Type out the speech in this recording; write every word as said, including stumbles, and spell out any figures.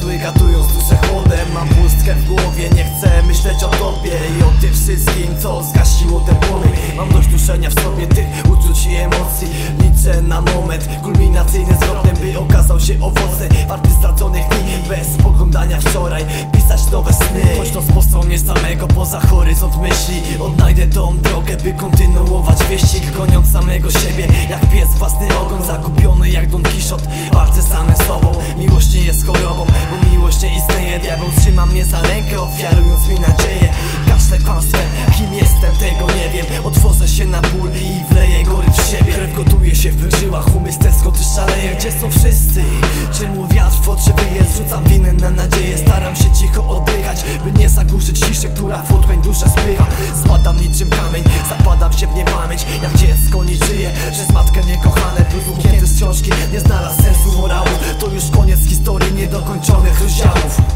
zły gatując duszę chłodem. Mam pustkę w głowie, nie chcę myśleć o tobie i o tym wszystkim, co zgasiło ten płomień. Mam dość duszenia w sobie tych uczuć i emocji. Liczę na moment kulminacyjny zwrotem, by okazał się owocny, warty straconych dni. Bez spoglądania wczoraj pisać nowe sny. Choć to spostrzał mnie samego poza horyzont myśli. Odnajdę tą drogę, by kontynuować wyścig, goniąc samego siebie jak pies własny ogon. Zagubiony jak Don Quixote, walczę samym sobą. Miłość nie jest chorobą, bo miłość nie istnieje. Diabeł trzyma mnie za rękę, ofiarując mi nadzieję. Każde kłamstwem, kim jestem, tego nie wiem. Otworzę się na ból i wleję gorycz w siebie. Krew gotuje się w mych żyłach, umysł tęskno też szaleje. Gdzie są wszyscy? Czemu wiatr w oczy wyje? Zrzucam winę na nadzieję, staram się cicho oddychać, by nie zagłuszyć ciszę, która w otchłań duszę spycha. Spadam niczym kamień, zapadam się w niepamięć, jak dziecko nie żyje, przez matkę niekochane. Wybuchnięty z książki, nie znalazł sensu morału. To już koniec historii niedokończonych rozdziałów.